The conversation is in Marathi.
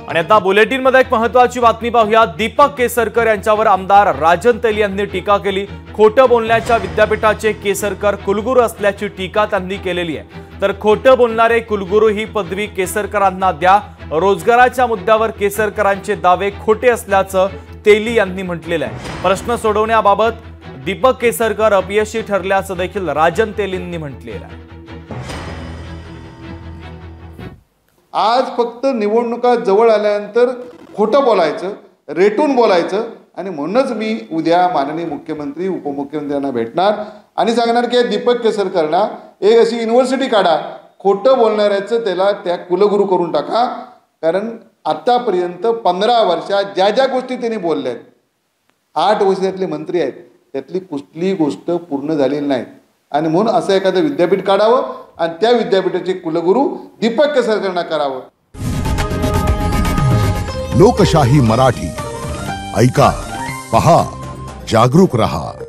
आणि आता बुलेटिन मध्ये एक महत्त्वाची बातमी पाहूया। दीपक केसरकर यांच्यावर आमदार राजन तेली यांनी टीका केली। खोटं बोलण्याच्या विद्यापीठाचे केसरकर कुलगुरू असल्याची टीका त्यांनी केलेली आहे। तर खोटं बोलणारे कुलगुरू ही पदवी केसरकरांना द्या। रोजगाराच्या मुद्द्यावर केसरकरांचे दावे खोटे असल्याचं तेली यांनी म्हटलेलं आहे। प्रश्न सोडवण्याबाबत दीपक केसरकर अपयशी ठरल्याचं देखील राजन तेलींनी म्हटलेलं आहे। आज फक्त निवडणुका जवळ आल्यानंतर खोटं बोलायचं, रेटून बोलायचं आणि म्हणूनच मी उद्या माननीय मुख्यमंत्री उपमुख्यमंत्र्यांना भेटणार आणि सांगणार की दीपक केसरकरना एक अशी युनिव्हर्सिटी काढा, खोटं बोलणाऱ्याचं त्याला त्या कुलगुरू करून टाका। कारण आतापर्यंत 15 वर्षात ज्या ज्या गोष्टी त्यांनी बोलल्या आहेत, 8 वर्षातले मंत्री आहेत, त्यातली कुठलीही गोष्ट पूर्ण झालेली नाही आणि म्हणून असं एखादं विद्यापीठ काढावं आणि त्या विद्यापीठाचे कुलगुरू दीपक केसरकरांना करावं। लोकशाही मराठी ऐका, पहा, जागरूक रहा।